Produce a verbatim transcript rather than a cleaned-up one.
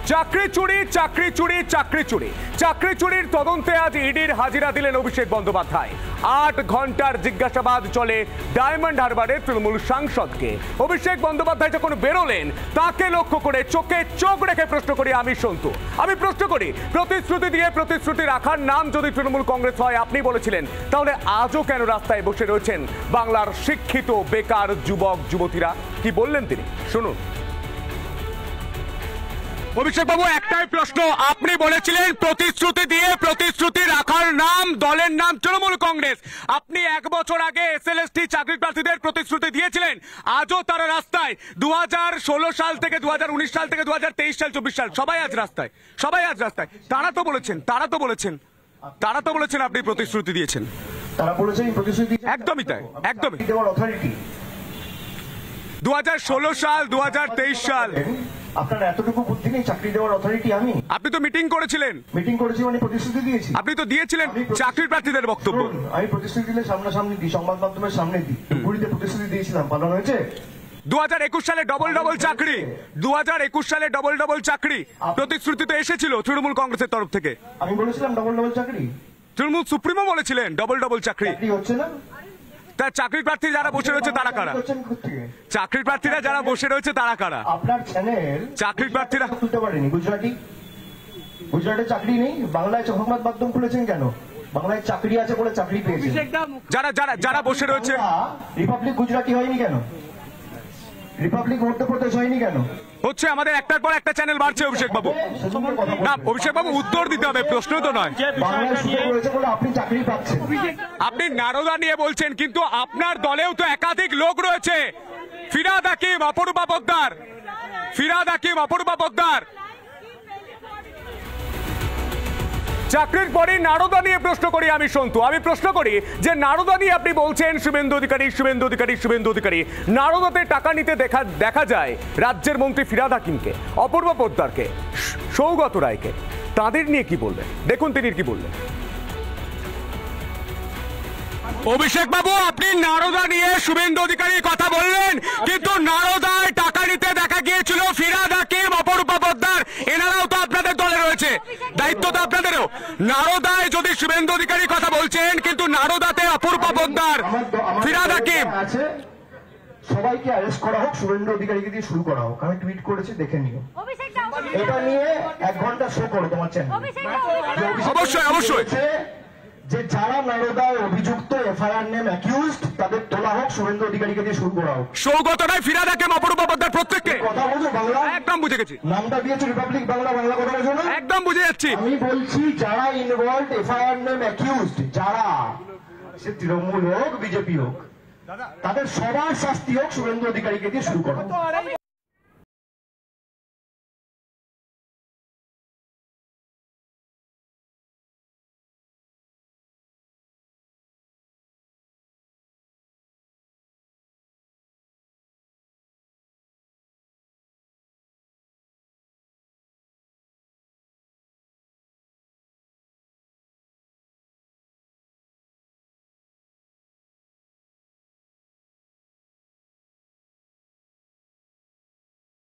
চাকরি চুরি চাকরি চুরি চাকরি চুরি চাকরি চুরির তদন্তে আজ ইডির হাজিরা দিলেন অভিষেক বন্দ্যোপাধ্যায়। আট ঘন্টার জিজ্ঞাসাবাদ চলে ডায়মন্ড হারবারের তৃণমূল সাংসদকে। অভিষেক বন্দ্যোপাধ্যায় যখন বেরোলেন তাকে লক্ষ্য করে চোখে চোখ রেখে প্রশ্ন করি আমি সন্তু। আমি প্রশ্ন করি, প্রতিশ্রুতি দিয়ে প্রতিশ্রুতি রাখার নাম যদি তৃণমূল কংগ্রেস হয়, আপনি বলেছিলেন, তাহলে আজও কেন রাস্তায় বসে রয়েছেন বাংলার শিক্ষিত বেকার যুবক যুবতীরা? কি বললেন তিনি, শুনুন। অভিষেক বাবু, একটাই প্রশ্ন, আপনি বলেছিলেন প্রতিশ্রুতি দিয়ে প্রতিশ্রুতি রাখার নাম, দলের নাম তৃণমূল কংগ্রেস। আপনি এক বছর আগে এসএলএসটি চাকরি প্রার্থীদের প্রতিশ্রুতি দিয়েছিলেন, আজও তারা রাস্তায়। দু হাজার ষোলো সাল থেকে দু হাজার উনিশ সাল থেকে দু হাজার তেইশ সাল চব্বিশ সাল সবাই আজ রাস্তায়, সবাই আজ রাস্তায়। তারা তো বলেছেন তারা তো বলেছেন তারা তো বলেছেন আপনি প্রতিশ্রুতি দিয়েছেন। তারা বলেছেন প্রতিশ্রুতি, একদমই তাই, একদমই। অথরিটি দু হাজার ষোলো সাল দু হাজার তেইশ সাল আপনার এতটুকু বুদ্ধি নেই? চাকরি দেওয়ার অথরিটি আমি। আপনি তো মিটিং করেছিলেন। মিটিং করেছি মানে প্রতিশ্রুতি দিয়েছি। আপনি তো দিয়েছিলেন চাকরি প্রার্থীদের বক্তব্য। আমি প্রতিশ্রুতি দিলে সামনাসামনি দিই, সংবাদ মাধ্যমের সামনে দিই। পুরীতে প্রতিশ্রুতি দিয়েছিলাম, পালন হয়েছে? দু হাজার একুশ সালে ডবল ডবল চাকরি, দু হাজার একুশ সালে ডবল ডবল চাকরি প্রতিশ্রুতি তো এসেছিল তৃণমূল কংগ্রেসের তরফ থেকে। আমি বলেছিলাম ডবল ডবল চাকরি, তৃণমূল সুপ্রিমো বলেছিলেন ডবল ডবল চাকরি হচ্ছে না। তা চাকরি প্রার্থী যারা বসে রয়েছে তারা কারা? চাকরি প্রার্থীরা যারা বসে রয়েছে তারা কারা? আপনার চ্যানেল চাকরি প্রার্থীরা তুলতে পারেনি। গুজরাটি, গুজরাটে চাকরি নেই, বাংলায় সংবাদ মাধ্যম খুলেছেন কেন? বাংলায় চাকরি আছে বলে চাকরি পেয়েছে। যারা যারা যারা বসে রয়েছে, রিপাবলিক গুজরাটি হয়নি কেন? রিপাবলিক মধ্যপ্রদেশ হয়নি কেন? হচ্ছে আমাদের একটার পর একটা চ্যানেল বাড়ছে। অভিষেক বাবু, না অভিষেক বাবু উত্তর দিতে হবে, প্রশ্ন তো নয়। আপনি চাকরি পাচ্ছেন, আপনি নারদা নিয়ে বলছেন, কিন্তু আপনার দলেও তো একাধিক লোক রয়েছে। ফিরাদ হাকিম, অপরূপা পোদ্দার, ফিরাদ হাকিম, অপরূপা পোদ্দার। চাকরির পরে নারদা নিয়ে প্রশ্ন করি আমি সন্তু। আমি প্রশ্ন করি যে নারদা নিয়ে আপনি বলছেন শুভেন্দু অধিকারী শুভেন্দু অধিকারী শুভেন্দু অধিকারী নারদাতে টাকা নিতে দেখা দেখা যায় রাজ্যের মন্ত্রী ফিরাদ হাকিমকে, অপূর্ব পোদ্দারকে, সৌগত রায়কে। তাদের নিয়ে কি বলবেন? দেখুন তিনি কি বললেন। অভিষেক বাবু, আপনি নারদা নিয়ে শুভেন্দু অধিকারীর কথা বললেন, কিন্তু নারদায় টাকা নিতে দেখা গিয়েছিল ফিরাদ হাকিম, অপরূপা পোদ্দার, এনারাও তো আপনাদের দলে রয়েছে, দায়িত্ব তো আপনাদেরও। নারদায় যদি শুভেন্দু অধিকারীর কথা বলছেন, কিন্তু নারদাতে অপরূপা পোদ্দার, ফিরাদ হাকিম আছে, সবাইকে অ্যারেস্ট করা হোক, শুভেন্দু অধিকারীকে দিয়ে শুরু করা হোক। আমি টুইট করেছি, দেখে নিও। এটা নিয়ে এক ঘন্টা শো করো তোমার চ্যানেল। অবশ্যই অবশ্যই যে যারা নারদায় অভিযুক্ত, এফআইআর নেম অ্যাকিউজড, তাদের তোলা হোক, শুভেন্দু অধিকারীকে দিয়ে শুরু করা হোক। সৌগত রায়, ফিরাদ হাকিম, অপরূপা পোদ্দার, প্রত্যেককে কথা বলছো বাংলা। একদম বুঝে গেছি। নামটা দিয়েছো রিপাবলিক বাংলা, বাংলা কথা বলছো না? একদম বুঝে যাচ্ছি। আমি বলছি যারা ইনভলভড, এফআইআর নেম অ্যাকিউজড, যারা, সে তৃণমূল হোক বিজেপি হোক, তাদের সবার শাস্তি হোক, শুভেন্দু অধিকারীকে দিয়ে শুরু করা।